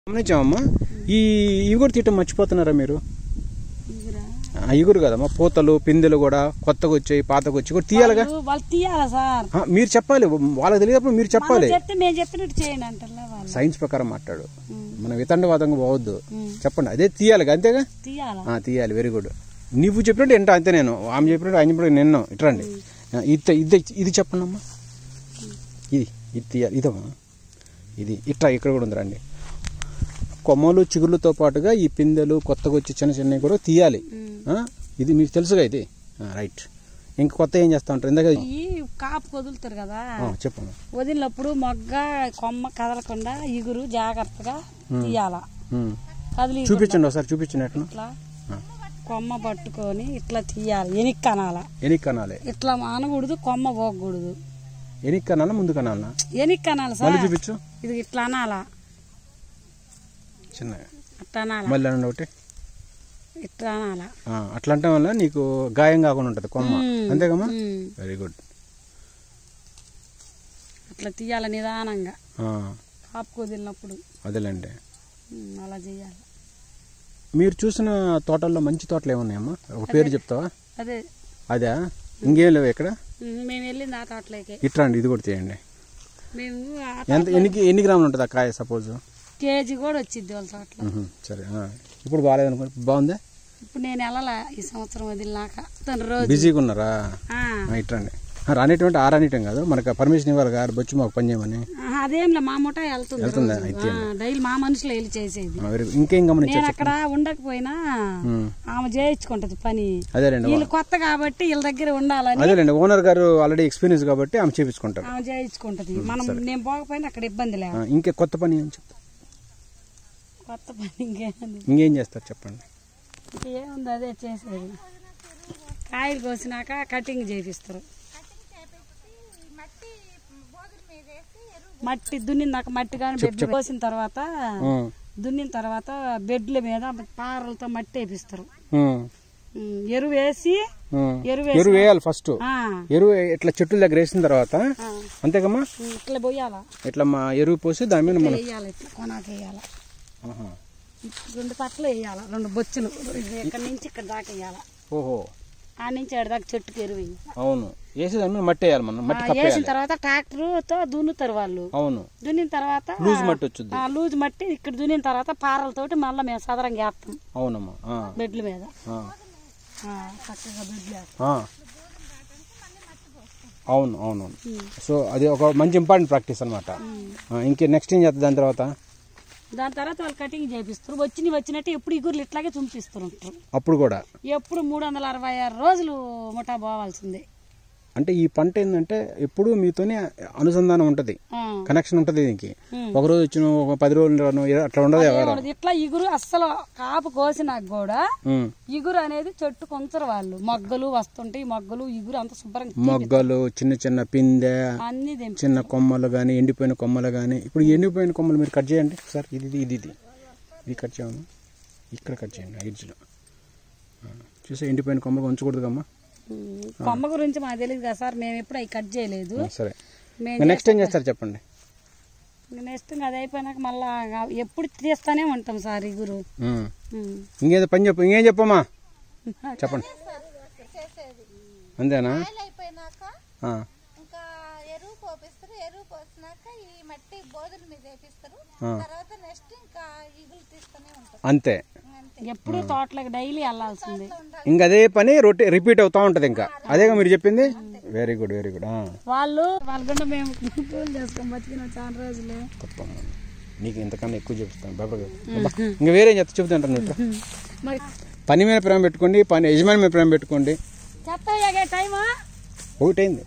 గమనించామమ్మా, ఇవి కూడా తీయటం మర్చిపోతున్నారా మీరు? ఇగురు కదమ్మా, పూతలు పిందెలు కూడా కొత్తగా వచ్చాయి, పాతగా వచ్చి కూడా తీయాలిగా. మీరు చెప్పాలి, వాళ్ళకి తెలియనప్పుడు మీరు చెప్పాలి. సైన్స్ ప్రకారం మాట్లాడు, మనం వితండవాదంగా పోవద్దు. చెప్పండి, అదే తీయాలి, అంతేగా తీయాలి. Very good. నువ్వు చెప్పినట్టు ఏంటో అంతే, నేను ఆమె చెప్పినట్టు ఆయన చెప్పినట్టు నిన్ను ఇట్రండి. ఇది చెప్పండి అమ్మా, ఇది తీయాలి. ఇదమ్మా, ఇది ఇట్లా ఇక్కడ కూడా ఉందిరండి. కొమ్మలు చిగుర్లతో పాటుగా ఈ పిందెలు కొత్తగా వచ్చి చిన్న చిన్నవి కూడా తీయాలి. ఇది మీకు తెలుసుగా, ఇది రైట్. ఇంకా కొత్త ఏం చేస్తా ఉంటారు? ఇందాక కాపు వదులుతారు కదా, చెప్పండి. వదిలినప్పుడు మొగ్గ కొమ్మ కదలకుండా ఇగురు జాగ్రత్తగా తీయాల. చూపించండి ఒకసారి, చూపించండి. ఇట్లా కొమ్మ పట్టుకొని ఇట్లా తీయాలి. ఎనిక్కనాలి. ఇట్లా అనకూడదు, కొమ్మ పోకూడదు. ఎనిక్కనాలా ముందు కనాలా? ఎనిక్కనాలి సార్. చూపించు. ఇది ఇట్లా అనాలా, చిన్నగా అట్లా అనాలా. మళ్ళీ ఒకటి ఇట్లా అనాలా. అట్లా అంటే వల్ల నీకు గాయం కాకుండా ఉంటది కొమ్మ, అంతేకమ్మా? Very good. అట్లా తీయాలి నిదానంగా, కాపు వదిలినప్పుడు. అదేలేండి, అలా చేయాలి. మీరు చూసిన తోటల్లో మంచి తోటలు ఏమున్నాయమ్మా? ఒక పేరు చెప్తావా? అదే ఇంకేం లేవు ఇక్కడ? మేము వెళ్ళింది ఆ తోటలోకి. ఇట్లా అండి, ఇది కూడా చేయండి. మేము ఎన్ని గ్రాములు ఉంటుంది ఆ కాయ? సపోజ్ కేజీ కూడా వచ్చింది వాళ్ళ తోటలో. సరే, ఇప్పుడు బాగాలేదు అనుకో, బాగుందా? ఇప్పుడు నేను వెళ్ళాలా ఈ సంవత్సరం వదిలినాక. తను రోజు బిజీగా ఉన్నారా? ఇట్రండి, రానిటువంటి రానిటం కాదు, మనకు పర్మిషన్ ఇవ్వాలి గారు, వచ్చి మాకు పని చేయమని. అదేం మా ముఠ వెళ్తుంది డైలీ, మా మనుషులు వెళ్ళి చేసేది. ఇంకేం గమనించారు? నేను అక్కడ ఉండకపోయినా ఆమె చేయించుకుంటది పని. అదేనండి, వీళ్ళు కొత్త కాబట్టి వీళ్ళ దగ్గర ఉండాలని. అదేనండి, ఓనర్ గారు ఆల్రెడీ ఎక్స్పీరియన్స్ కాబట్టి ఆమె చేయించుకుంటారు. ఆమె చేయించుకుంటది, మనం నేను పోకపోయినా అక్కడ ఇబ్బంది లేదు. ఇంకే కొత్త పని ఏం చెప్తారు? కొత్త పని ఇంకేం చేస్తారు చెప్పండి? ఏముంది అదే చేసేది. కాయలు కోసినాక కటింగ్ చేపిస్తారు. మట్టి దున్నినాక మట్టి కానీ బెడ్లు కోసిన తర్వాత దున్నిన తర్వాత బెడ్ల మీద పారలతో మట్టి వేపిస్తారు. ఎరువు వేసి ఎరువు వేయాలి ఫస్ట్. ఎరువు ఇట్లా చెట్ల దగ్గర వేసిన తర్వాత అంతేకమ్మా, ఇట్లా పోయాలా, ఇట్లా మా ఎరువు పోసి దాని మీద వేయాలి. ఇట్లా కొనాక వేయాలా, 2 తట్టలు వేయాలా, 2 బొచ్చులు. ఇక్కడ నుంచి ఇక్కడ దాకా వేయాలా. ఓహో, ఆ నుంచి దాకా చెట్టుకి ఎరువు. అవును, వేసి దాని మీద మట్టి వేయాలి. మనం మట్టి వేసిన తర్వాత ట్రాక్టర్ తో దున్నుతారు వాళ్ళు. అవును, దున్నిన తర్వాత లూజ్ మట్టి వచ్చింది. లూజ్ మట్టి ఇక్కడ దున్నిన తర్వాత పారలతోటి మళ్ళీ మేము సదరంగా వేస్తాం. అవునమ్మా, బెడ్ల మీద చక్కగా బెడ్లు వేస్తాం. అవును అవునవును. సో అది ఒక మంచి ఇంపార్టెంట్ ప్రాక్టీస్ అనమాట. ఇంకే నెక్స్ట్ ఏం చేస్తారు దాని తర్వాత వాళ్ళు కటింగ్ చేపిస్తారు. వచ్చినట్టు ఎప్పుడు ఇగుర్లు ఇట్లాగే చుంపిస్తారు. అప్పుడు కూడా ఎప్పుడు 366 రోజులు ముఠా పోవాల్సిందే. అంటే ఈ పంట ఏంటంటే ఎప్పుడు మీతోనే అనుసంధానం ఉంటది, కనెక్షన్ ఉంటది. దీనికి ఒక రోజు వచ్చిన 10 రోజులు అట్లా ఉండదు. ఇట్లా ఇగురు అస్సలు కాపు కోసినాక కూడా ఇగురు అనేది చెట్టు కొంచరు వాళ్ళు. మొగ్గలు వస్తుంటాయి, మొగ్గలు ఇగురు అంత శుభ్రంగా, మొగ్గలు చిన్న చిన్న పిందె అన్ని చిన్న కొమ్మలు గాని, ఎండిపోయిన కొమ్మలు గాని. ఇప్పుడు ఎండిపోయిన కొమ్మలు మీరు కట్ చేయండి సార్. ఇది కట్ చేయము, ఇక్కడ కట్ చేయండి ఎడ్జ్ లో. చూసే ఎండిపోయిన కొమ్మలు ఉంచకూడదు కమ్మా. కొమ్మ గురించి మాకు తెలియదు కదా సార్, మేము ఎప్పుడు అవి కట్ చేయలేదు. సరే, నెక్స్ట్ ఏం చేస్తారు చెప్పండి? నెక్స్ట్ అది అయిపోయినాక మళ్ళా ఎప్పుడు తీస్తానే ఉంటాం సార్ ఇగురు. ఇంకేదో పని చెప్పు, ఇంకేం చెప్పమ్మా చెప్పండి. అంతేనా? అంతే, ఎప్పుడు తోటలకు డైలీ వెళ్ళాల్సింది. ఇంకా అదే పని రిపీట్ అవుతా ఉంటది. ఇంకా అదేగా మీరు చెప్పింది. Very good, very good. వాళ్ళ మేము చేసుకొని బతికిన చాలా రోజులే. నీకు ఇంతకన్నా ఎక్కువ చెప్తాను బాబా. ఇంకా వేరే చెప్తాంటాను. నువ్వు పని మీద ప్రేమ పెట్టుకోండి, పని యజమాని మీద ప్రేమ పెట్టుకోండి. ఒకటైంది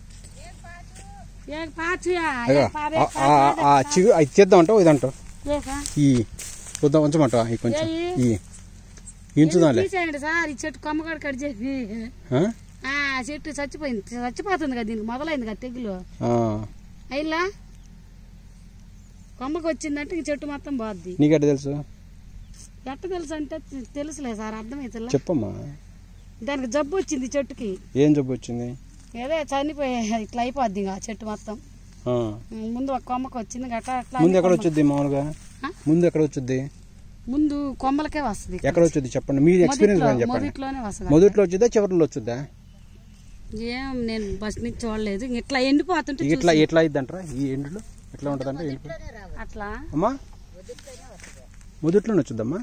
అది చేద్దాం అంటావు, ఇదంటావు ఈ చూద్దాం ఉంచమంటావా? ఈ కొంచెం ఇంచుదాంలే సార్. ఈ చెట్టు కొమ్మగాడు కట్ చేసి చెట్టు చచ్చిపోతుంది కదా, దీనికి మొదలైంది కదా తెగులు. అయిలా కొమ్మకి వచ్చిందంటే ఈ చెట్టు మొత్తం పోద్ది. నీకెట్ట తెలుసు? ఎట్ట తెలుసు అంటే తెలుసులే సార్, అర్థమైతే చెప్పమ్మా. దానికి జబ్బు వచ్చింది చెట్టుకి. ఏం జబ్బు వచ్చింది? ఏదో చనిపోయి ఇట్లా అయిపోద్ది చెట్టు మొత్తం. ముందు ఒక కొమ్మకి వచ్చింది గట్ట. ముందు ఎక్కడ వచ్చింది మామూలుగా? ముందు ఎక్కడ వచ్చుద్ది? ముందు కొమ్మలకే వస్తుంది. ఎక్కడ వచ్చుద్ది చెప్పండి, మీ ఎక్స్పీరియన్స్ చెప్పండి. మొదట్లోనే వస్తుంది. మొదట్లో వచ్చిద్దా చివరిలో వచ్చుద్దా? ఏం నేను బస్ నుంచి చూడలేదు. ఇట్లా ఎండిపోతుంటే ఇట్లా ఎట్లా అయిద్దంటారా? ఈ ఎండులో ఎట్లా ఉంటుందంటే అట్లా అమ్మా మొదట్లోనే వచ్చుద్దమ్మా,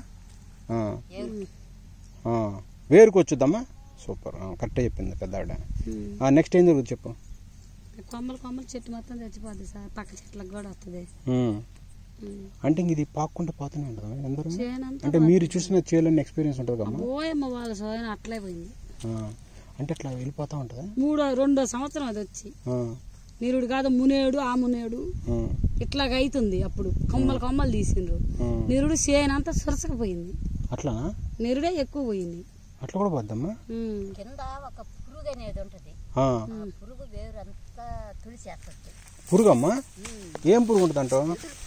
వేరుకు వచ్చుద్దమ్మా. సూపర్, కరెక్టే చెప్పింది పెద్ద ఆవిడ. నెక్స్ట్ ఏం జరుగుతుంది చెప్పు. కొమ్మలు చెట్టు మొత్తం చచ్చిపోద్ది సార్, పక్క చెట్లకు కూడా వస్తుంది. అంటే ఇది పాక్కుంటే పోతూనే ఉంటుంది అందరూ. అంటే మీరు చూసిన చేయాలని ఎక్స్పీరియన్స్ ఉంటుంది కదా? ఓయమ్మ వాళ్ళ సోయన అట్లే పోయింది. అంటే అట్లా వెళ్ళిపోతా ఉంటుంది. 2వ సంవత్సరం అది వచ్చి నిరుడు కాదు మునేడు ఆ మునేడు ఇట్లాగ అవుతుంది. అప్పుడు కొమ్మలు తీసిండ్రు. నిరుడు చేనంతా సురసకపోయింది. అట్లా నిరుడే ఎక్కువ పోయింది. అట్లా కూడా పోద్దమ్మా. కింద ఒక పురుగు అనేది ఉంటుంది. పురుగు వేరు అంతా తుడిచేస్తుంది. పురుగమ్మా? ఏం పురుగు ఉంటుంది అంటావు?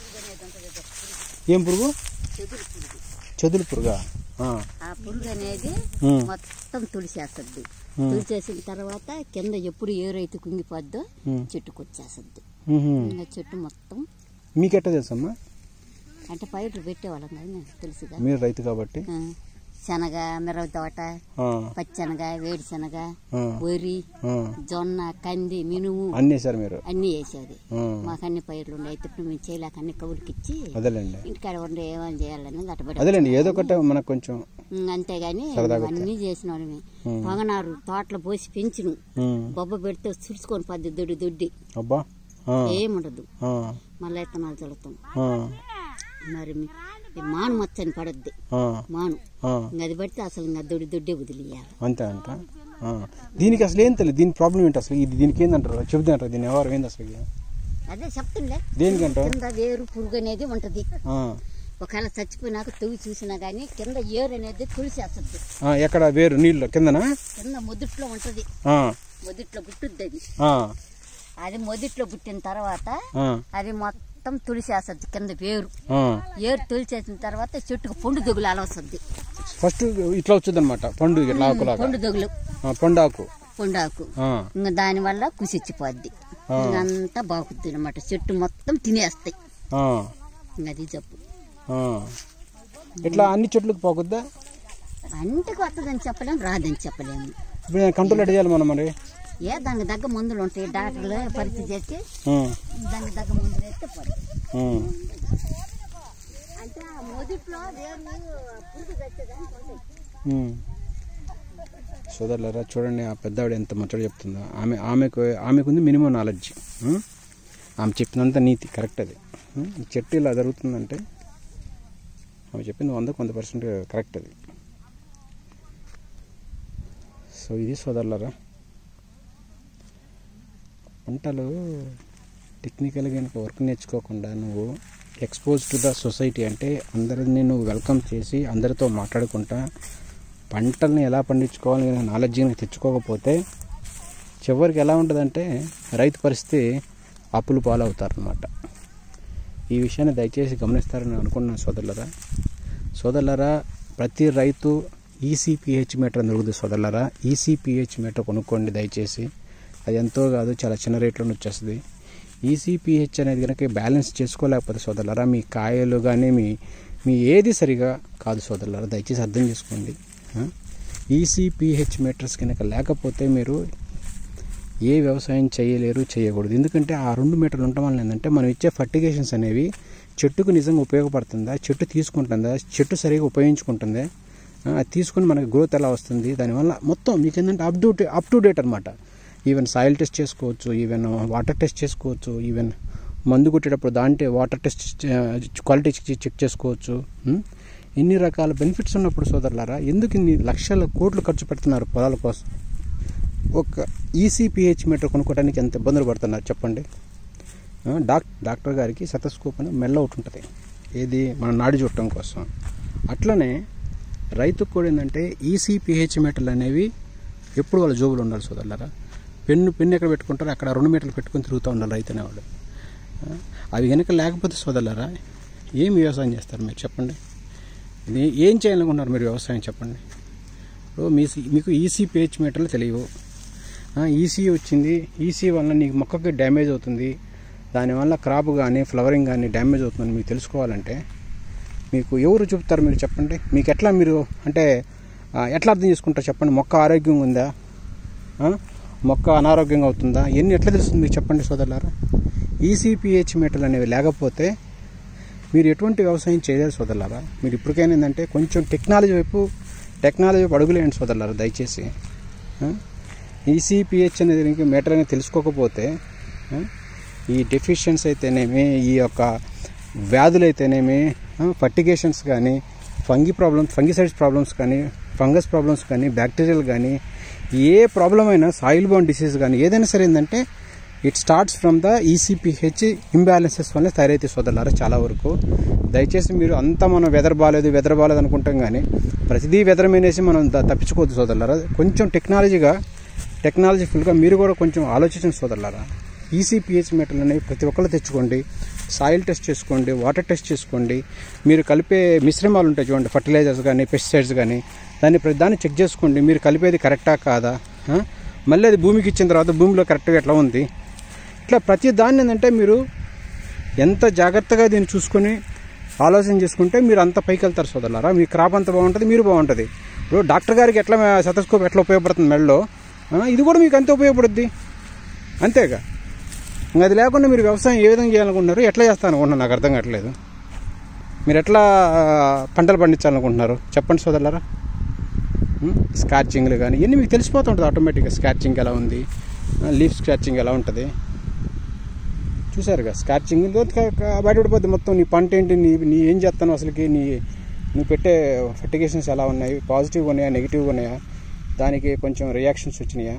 ఏం పురుగు? చెదులు పురుగా? ఆ పురుగు అనేది మొత్తం తుడిచేస్తుంది. తుడిచేసిన తర్వాత కింద ఎప్పుడు ఏరైతే కుంగిపోద్దో చెట్టుకు వచ్చేస్తుంది. ఇంకా చెట్టు మొత్తం. మీకెట్టా తెలుసమ్మా? అంటే పైర్లు పెట్టేవాళ్ళం కానీ తెలుసుగా. మీరు రైతు కాబట్టి. శనగ, మిరవ తోట, పచ్చనగ, వేడిశనగ, వరి, జొన్న, కంది, మినుము అన్ని వేసారు మీరు? అన్ని వేసేది. మాకు అన్ని పైర్లు ఉండే. అయితే మేము చేయలేక అన్ని కవులకి ఇచ్చి ఇంటికాడ ఉండే ఏమని చేయాలని అదేలేండి, ఏదో ఒకటి మనకు కొంచెం. అంతేగాని అన్ని చేసిన వాళ్ళమే. పొగనారు తోటలో పోసి పెంచును. బొబ్బ పెడితే చుడుచుకొని పద్ది దొడ్డి ఏముండదు. మళ్ళీ ఇత్తనాలు చల్లుతాం. మరి మాను మచ్చని పడద్ది మాను. అది పడితే అసలు దొడ్డే వదిలేయాలి. అంతే అంట. దీనికి అసలు ఏం తెలియదు, దీని ప్రాబ్లం ఏంటి అసలు? ఇది దీనికి ఏందంటారు చెబుతాంటారు, దీని ఎవరు ఏంది అసలు? అదే చెప్తుండే. దేనికంటే కింద వేరు పురుగు అనేది ఉంటది. ఒకవేళ చచ్చిపోయినాక తవ్వి చూసినా గానీ కింద ఏరు అనేది తుడిచేస్తుంది. ఎక్కడ వేరు? నీళ్ళు కిందనా? కింద మొదట్లో ఉంటది. మొదట్లో పుట్టుద్ది అది. అది మొదట్లో పుట్టిన తర్వాత అది మొత్తం తుడిచేస్తుంది. కింద ఏరు తుడిచేసిన తర్వాత చెట్టుకు పండు దొగులు అలా వస్తుంది. ఫస్ట్ ఇట్లా వచ్చింది అనమాట పండు. పండు దొగులు, పండాకు ఇంకా దాని వల్ల కుసిచ్చిపోద్ది. అంతా బాగుద్ది అనమాట. చెట్టు మొత్తం తినేస్తాయి. అది చెప్పు. ఇట్లా అన్ని చెట్లకు పోకుద్దా? అన్నిటికి వస్తుందని చెప్పలేము, రాదని చెప్పలేము. ఇప్పుడు కంట్రోల్ ఎట్లా చేయాలి మనం మరి? దానికి దగ్గర మందులు ఉంటాయి. డాక్టర్లు పరీక్ష చేసి దానికి దగ్గర మందులు వేస్తే పడుతుంది. అంటే మొదట్లో సోదరులారా చూడండి, ఆ పెద్దవాడు ఎంత ముచ్చట చెప్తుందో. ఆమెకుంది మినిమం నాలెడ్జ్. ఆమె చెప్పినంత నీతి కరెక్ట్. అది చెట్టు ఇలా జరుగుతుందంటే ఆమె చెప్పింది 100% కరెక్ట్. అది సో ఇది సోదరులారా, పంటలు టెక్నికల్గా కనుక వర్క్ నేర్చుకోకుండా నువ్వు ఎక్స్పోజ్ టు ద సొసైటీ, అంటే అందరినీ నువ్వు వెల్కమ్ చేసి అందరితో మాట్లాడుకుంటా పంటల్ని ఎలా పండించుకోవాలి నాలెడ్జ్ తెచ్చుకోకపోతే చివరికి ఎలా ఉంటుందంటే రైతు పరిస్థితి అప్పులు పాలవుతారనమాట. ఈ విషయాన్ని దయచేసి గమనిస్తారని అనుకున్నాను సోదరులారా. ప్రతి రైతు ఈసీపీహెచ్ మీటర్ అని దొరుకుతుంది సోదరులారా. ఈసీపీహెచ్ మీటర్ కొనుక్కోండి దయచేసి. అది ఎంతో కాదు, చాలా చిన్న రేట్లోనే వచ్చేస్తుంది. ఈసీపీహెచ్ అనేది కనుక బ్యాలెన్స్ చేసుకోలేకపోతే సోదరులారా, మీ కాయలు కానీ మీ ఏది సరిగా కాదు సోదరులారా. దయచేసి అర్థం చేసుకోండి. ఈసీపీహెచ్ మీటర్స్ కనుక లేకపోతే మీరు ఏ వ్యవసాయం చేయకూడదు. ఎందుకంటే ఆ 2 మీటర్లు ఉండటం వల్ల ఏంటంటే మనం ఇచ్చే ఫర్టిగేషన్స్ అనేవి చెట్టుకు నిజంగా ఉపయోగపడుతుందా, చెట్టు తీసుకుంటుందా, చెట్టు సరిగా ఉపయోగించుకుంటుందా, అది తీసుకుని మనకి గ్రోత్ ఎలా వస్తుంది, దానివల్ల మొత్తం మీకు ఏంటంటే అప్ టు డేట్ అనమాట. ఈవెన్ సాయిల్ టెస్ట్ చేసుకోవచ్చు, ఈవెన్ వాటర్ టెస్ట్ చేసుకోవచ్చు, ఈవెన్ మందు కొట్టేటప్పుడు దాంట్లో వాటర్ టెస్ట్ క్వాలిటీ చెక్ చేసుకోవచ్చు. ఇన్ని రకాల బెనిఫిట్స్ ఉన్నప్పుడు సోదరులారా ఎందుకు ఇన్ని లక్షల కోట్లు ఖర్చు పెడుతున్నారు పొలాల కోసం? ఒక ఈసీపీహెచ్ మీటర్ కొనుక్కోవడానికి ఎంత ఇబ్బందులు పడుతున్నారు చెప్పండి. డాక్టర్ గారికి సెటస్కోప్ అని మెల్ల ఒకటి ఉంటుంది, ఏది మన నాడి చూడటం కోసం. అట్లనే రైతుకు కూడా ఏంటంటే ఈసీపీహెచ్ మీటర్లు అనేవి ఎప్పుడు వాళ్ళ జోబులు ఉండాలి సోదరులారా. పెన్ను ఎక్కడ పెట్టుకుంటారో అక్కడ 2 మీటర్లు పెట్టుకుని తిరుగుతూ ఉండాలి రైతు అనేవాడు. అవి కనుక లేకపోతే సోదరులారా ఏం వ్యవసాయం చేస్తారు మీరు చెప్పండి? ఏం చేయాలనుకుంటున్నారు మీరు వ్యవసాయం చెప్పండి? మీకు ఈసీపీహెచ్ మీటర్లు తెలియవు. ఈసీ వచ్చింది, ఈసీ వల్ల నీకు మొక్కకి డ్యామేజ్ అవుతుంది, దానివల్ల క్రాప్ కానీ ఫ్లవరింగ్ కానీ డ్యామేజ్ అవుతుందని మీకు తెలుసుకోవాలంటే మీకు ఎవరు చూపుతారు మీరు చెప్పండి? మీకు ఎట్లా మీరు అంటే ఎట్లా అర్థం చేసుకుంటారు చెప్పండి? మొక్క ఆరోగ్యంగా ఉందా, మొక్క అనారోగ్యంగా అవుతుందా, ఇవన్నీ ఎట్లా తెలుస్తుంది మీకు చెప్పండి సోదరులారా? ఈసీపీహెచ్ మీటర్లు అనేవి లేకపోతే మీరు ఎటువంటి వ్యవసాయం చేయలేరు సోదరులారా. మీరు ఇప్పటికైనా ఏంటంటే కొంచెం టెక్నాలజీ వైపు అడుగులేయండి సోదరులారా దయచేసి. ఈసీపీహెచ్ అనేది మీటర్ అనేది తెలుసుకోకపోతే ఈ డెఫిషియన్సీ అయితేనేమి, ఈ యొక్క వ్యాధులు అయితేనేమి, ఫర్టిగేషన్స్ కానీ, ఫంగిసైడ్స్ ప్రాబ్లమ్స్ కానీ, ఫంగస్ ప్రాబ్లమ్స్ కానీ, బ్యాక్టీరియల్ కానీ, ఏ ప్రాబ్లం అయినా సాయిల్ బోర్న్ డిసీజ్ కానీ ఏదైనా సరే ఏంటంటే it starts from the EC pH imbalances వల్ల తయారైతే సోదరులారా చాలా వరకు. దయచేసి మీరు అంతా మనం వెదర్ బాగాలేదు అనుకుంటాం కానీ ప్రతిదీ వెదర్ మీనేసి మనం తప్పించుకోవద్దు సోదరులారా. కొంచెం టెక్నాలజీఫుల్గా మీరు కూడా కొంచెం ఆలోచించండి సోదరులారా. ఈసీపీహెచ్ మీటర్లు అనేవి ప్రతి ఒక్కళ్ళు తెచ్చుకోండి, సాయిల్ టెస్ట్ చేసుకోండి, వాటర్ టెస్ట్ చేసుకోండి. మీరు కలిపే మిశ్రమాలు ఉంటాయి చూడండి, ఫర్టిలైజర్స్ కానీ, పెస్టిసైడ్స్ కానీ, దాన్ని చెక్ చేసుకోండి. మీరు కలిపేది కరెక్టా కాదా, మళ్ళీ అది భూమికి ఇచ్చిన తర్వాత భూమిలో కరెక్ట్గా ఎట్లా ఉంది, ఇట్లా ప్రతి దాన్ని ఏంటంటే మీరు ఎంత జాగ్రత్తగా దీన్ని చూసుకొని ఆలోచన చేసుకుంటే మీరు అంత పైకి వెళ్తారు సోదరులారా. మీ క్రాప్ అంత బాగుంటుంది, మీరు బాగుంటుంది. ఇప్పుడు డాక్టర్ గారికి ఎట్లా సెటస్కోప్ ఎట్లా ఉపయోగపడుతుంది మెడలో, ఇది కూడా మీకు అంతే ఉపయోగపడుద్ది, అంతేగా. ఇంకా అది లేకుండా మీరు వ్యవసాయం ఏ విధంగా చేయాలనుకుంటున్నారు, ఎట్లా చేస్తారనుకుంటున్నారు నాకు అర్థం కావట్లేదు. మీరు ఎట్లా పంటలు పండించాలనుకుంటున్నారు చెప్పండి సోదరులారా. స్కార్చింగ్లు కానీ ఇవన్నీ మీకు తెలిసిపోతుంటుంది ఆటోమేటిక్గా. స్కార్చింగ్ ఎలా ఉంది, లీఫ్ స్కార్చింగ్ ఎలా ఉంటుంది చూసారుగా. స్కార్చింగ్ బయటపడిపోద్ది మొత్తం. నీ పంట ఏంటి, నీ ఏం చేస్తాను అసలుకి, నువ్వు పెట్టే ఫర్టిగేషన్స్ ఎలా ఉన్నాయి, పాజిటివ్గా ఉన్నాయా, నెగిటివ్గా ఉన్నాయా, దానికి కొంచెం రియాక్షన్స్ వచ్చినాయా,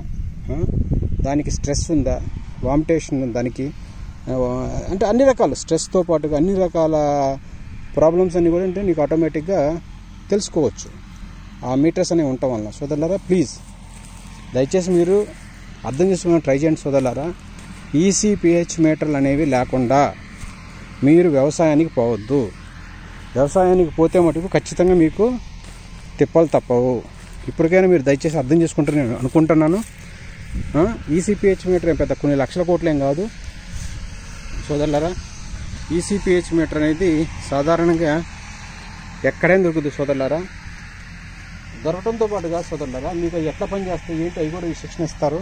దానికి స్ట్రెస్ ఉందా, వామిటేషన్ దానికి, అంటే అన్ని రకాల స్ట్రెస్తో పాటుగా అన్ని రకాల ప్రాబ్లమ్స్ అన్నీ కూడా అంటే నీకు ఆటోమేటిక్గా తెలుసుకోవచ్చు ఆ మీటర్స్ అనేవి ఉండటం వలన. సోదరులారా ప్లీజ్ దయచేసి మీరు అర్థం చేసుకుని ట్రై చేయండి సోదరులారా. ఈసీపీహెచ్ మీటర్లు అనేవి లేకుండా మీరు వ్యవసాయానికి పోవద్దు. వ్యవసాయానికి పోతే మటుకు ఖచ్చితంగా మీకు తిప్పలు తప్పవు. ఇప్పటికైనా మీరు దయచేసి అర్థం చేసుకుంటారని నేను అనుకుంటున్నాను. ఈసీపీహెచ్ మీటర్ ఏం పెద్ద కొన్ని లక్షల కోట్లు ఏం కాదు సోదరులారా. ఈసీపీహెచ్ మీటర్ అనేది సాధారణంగా ఎక్కడైనా దొరుకుతుంది సోదరులారా. దొరకడంతో పాటుగా సోదరులారా మీకు ఎట్లా పని చేస్తాయి ఏంటి అవి కూడా శిక్షణ ఇస్తారు.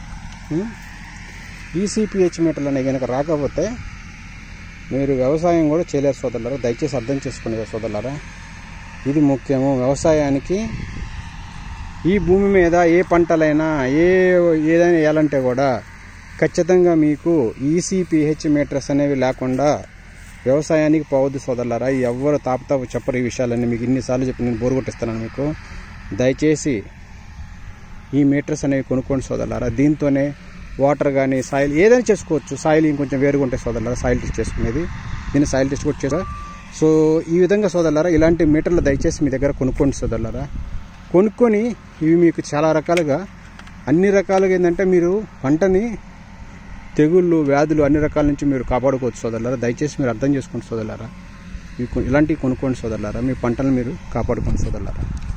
ఈసీపీహెచ్ మీటర్లు అనేవి కనుక రాకపోతే మీరు వ్యవసాయం కూడా చేయలేరు సోదరులారా. దయచేసి అర్థం చేసుకోండి సోదరులారా, ఇది ముఖ్యము. వ్యవసాయానికి ఈ భూమి మీద ఏ పంటలైనా ఏదైనా వేయాలంటే కూడా ఖచ్చితంగా మీకు ఈసీపీహెచ్ మీటర్స్ అనేవి లేకుండా వ్యవసాయానికి పోవద్దు సోదరులారా. ఎవరు తాపుతాపు చెప్పరు ఈ విషయాలన్నీ. మీకు ఇన్నిసార్లు చెప్పి నేను బోరు కొట్టిస్తున్నాను మీకు. దయచేసి ఈ మీటర్స్ అనేవి కొనుక్కోండి సోదరులారా. దీంతోనే వాటర్ కానీ సాయిల్ ఏదైనా చేసుకోవచ్చు. సాయిల్ ఇంకొంచెం వేరుగా ఉంటాయి సోదరులారా సాయిల్ టెస్ట్ చేసుకునేది. దీన్ని సాయిల్ టెస్ట్ కూడా చేసా. సో ఈ విధంగా సోదరులారా ఇలాంటి మీటర్లు దయచేసి మీ దగ్గర కొనుక్కోండి సోదరులారా. కొనుక్కొని ఇవి మీకు చాలా రకాలుగా అన్ని రకాలుగా ఏంటంటే మీరు పంటని తెగుళ్ళు వ్యాధులు అన్ని రకాల నుంచి మీరు కాపాడుకోవచ్చు సోదరులారా. దయచేసి మీరు అర్థం చేసుకోండి సోదరులారా. ఇలాంటివి కొనుక్కోండి సోదరులారా. మీ పంటలను మీరు కాపాడుకోండి సోదరులారా.